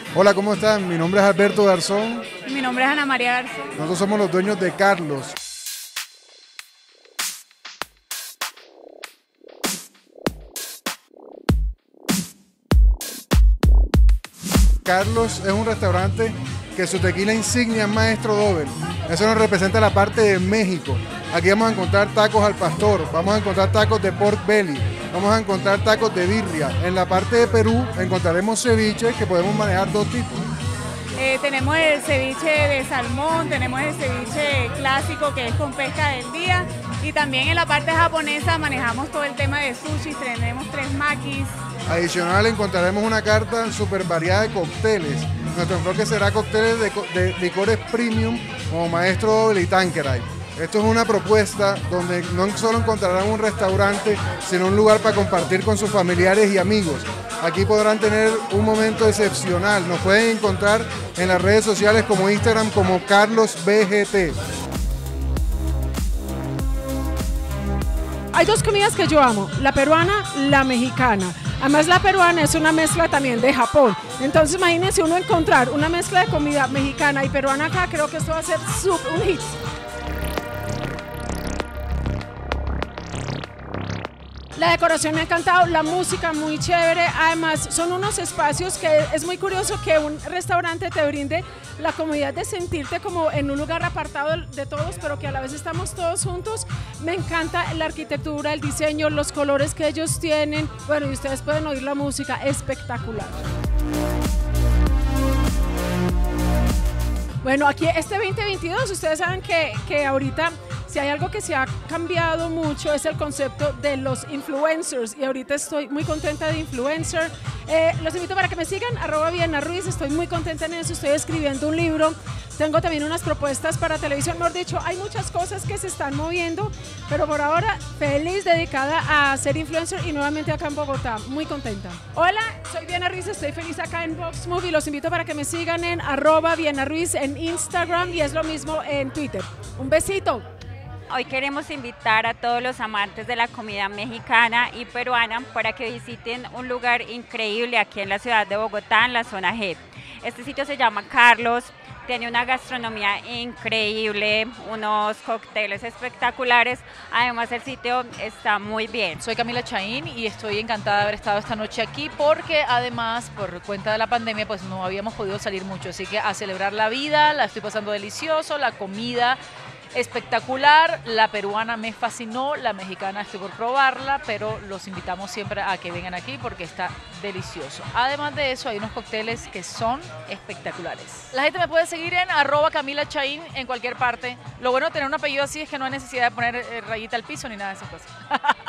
Hola, ¿cómo están? Mi nombre es Alberto Garzón. Mi nombre es Ana María Garzón. Nosotros somos los dueños de Carlos. Carlos es un restaurante que su tequila insignia es Maestro Doble. Eso nos representa la parte de México. Aquí vamos a encontrar tacos al pastor, vamos a encontrar tacos de pork belly, vamos a encontrar tacos de birria. En la parte de Perú encontraremos ceviche que podemos manejar dos tipos. Tenemos el ceviche de salmón, tenemos el ceviche clásico que es con pesca del día y también en la parte japonesa manejamos todo el tema de sushi, tenemos 3 makis. Adicional encontraremos una carta súper variada de cócteles. Nuestro enfoque será cócteles de licores premium como Maestro Doble y Tanqueray. Esto es una propuesta donde no solo encontrarán un restaurante, sino un lugar para compartir con sus familiares y amigos. Aquí podrán tener un momento excepcional. Nos pueden encontrar en las redes sociales como Instagram como CarlosBGT. Hay dos comidas que yo amo, la peruana, la mexicana. Además la peruana es una mezcla también de Japón. Entonces imagínense uno encontrar una mezcla de comida mexicana y peruana acá, creo que esto va a ser un hit. La decoración me ha encantado, la música muy chévere, además son unos espacios que es muy curioso que un restaurante te brinde la comodidad de sentirte como en un lugar apartado de todos, pero que a la vez estamos todos juntos. Me encanta la arquitectura, el diseño, los colores que ellos tienen, bueno, y ustedes pueden oír la música, espectacular. Bueno, aquí este 2022, ustedes saben que ahorita si hay algo que se ha cambiado mucho es el concepto de los influencers y ahorita estoy muy contenta de influencer. Los invito para que me sigan, @VianaRuiz, estoy muy contenta en eso, estoy escribiendo un libro, tengo también unas propuestas para televisión, mejor dicho, hay muchas cosas que se están moviendo, pero por ahora feliz, dedicada a ser influencer y nuevamente acá en Bogotá, muy contenta. Hola, soy Viana Ruiz, estoy feliz acá en Vox Movie, los invito para que me sigan en @VianaRuiz en Instagram y es lo mismo en Twitter. Un besito. Hoy queremos invitar a todos los amantes de la comida mexicana y peruana para que visiten un lugar increíble aquí en la ciudad de Bogotá, en la zona G. Este sitio se llama Carlos, tiene una gastronomía increíble, unos cócteles espectaculares, además el sitio está muy bien. Soy Camila Chaín y estoy encantada de haber estado esta noche aquí porque además por cuenta de la pandemia pues no habíamos podido salir mucho, así que a celebrar la vida, la estoy pasando delicioso, la comida espectacular, la peruana me fascinó, la mexicana estoy por probarla, pero los invitamos siempre a que vengan aquí porque está delicioso. Además de eso hay unos cócteles que son espectaculares. La gente me puede seguir en @Camila Chaín en cualquier parte. Lo bueno de tener un apellido así es que no hay necesidad de poner rayita al piso ni nada de esas cosas.